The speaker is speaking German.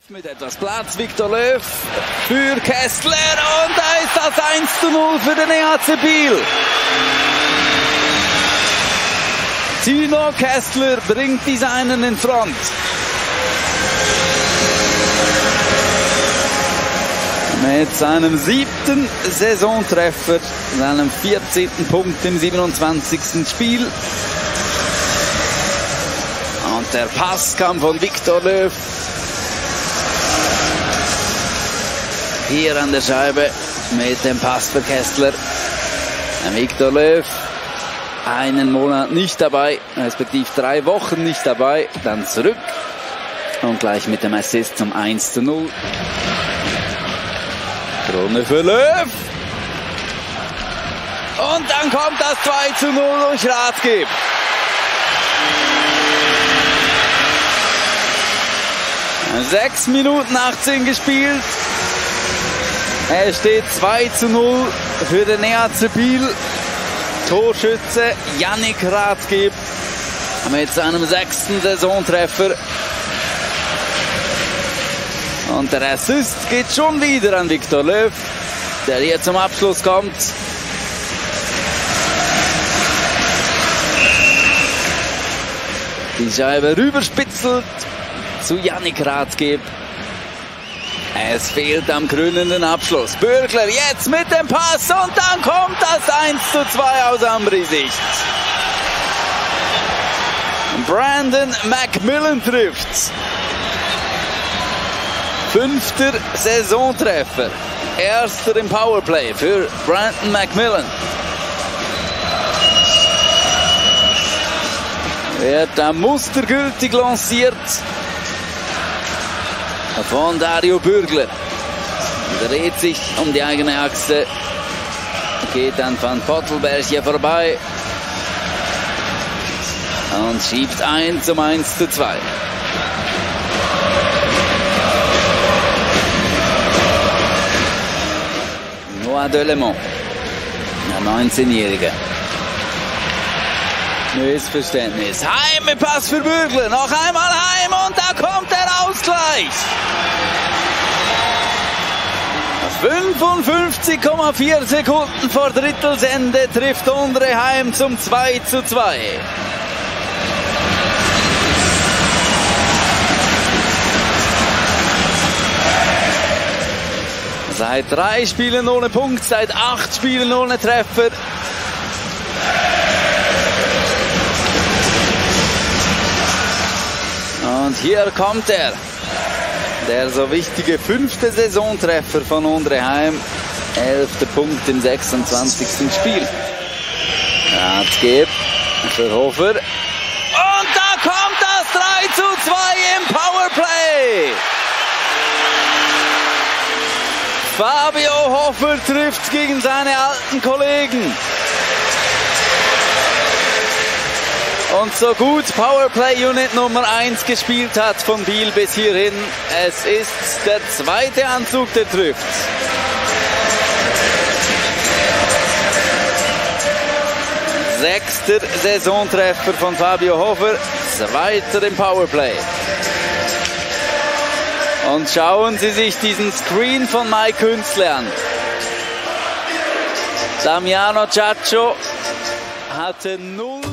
Mit etwas Platz, Viktor Löw für Kessler und da ist das 1:0 für den EHC Biel. Tino Kessler bringt die Seinen in Front. Mit seinem 7. Saisontreffer, seinem 14. Punkt im 27. Spiel. Und der Pass kam von Viktor Löw. Hier an der Scheibe mit dem Pass für Kessler. Viktor Löw, einen Monat nicht dabei, respektive 3 Wochen nicht dabei, dann zurück und gleich mit dem Assist zum 1:0. Krone für Löw. Und dann kommt das 2:0 durch Rathgeb. Sechs Minuten 18 gespielt. Es steht 2:0 für den EHC Biel. Torschütze Yannick Rathgeb mit seinem 6. Saisontreffer. Und der Assist geht schon wieder an Viktor Löw, der hier zum Abschluss kommt. Die Scheibe rüberspitzelt zu Yannick Rathgeb. Es fehlt am krönenden Abschluss. Bürgler jetzt mit dem Pass und dann kommt das 1:2 aus Ambri-Sicht. Brandon McMillan trifft. 5. Saisontreffer. 1. im Powerplay für Brandon McMillan. Wird da mustergültig lanciert von Dario Bürgler. Dreht sich um die eigene Achse. Geht an Van Pottelberg hier vorbei. Und schiebt ein zum 1:2. Noah Delemont, der 19-Jährige. Missverständnis. Heim mit Pass für Bürgler. Noch einmal Heim und da kommt der Ausgleich. 55,4 Sekunden vor Drittelsende trifft Ondrej Heim zum 2:2. Seit 3 Spielen ohne Punkt, seit 8 Spielen ohne Treffer. Und hier kommt er. Der so wichtige 5. Saisontreffer von Ondrej Heim. 11. Punkt im 26. Spiel. Rathgeb für Hofer. Und da kommt das 3:2 im Powerplay. Fabio Hofer trifft gegen seine alten Kollegen. Und so gut Powerplay-Unit Nummer 1 gespielt hat von Biel bis hierhin. Es ist der 2. Anzug, der trifft. Sechster Saisontreffer von Fabio Hofer. 2. im Powerplay. Und schauen Sie sich diesen Screen von Mike Künzle an. Damiano Ciaccio hatte 0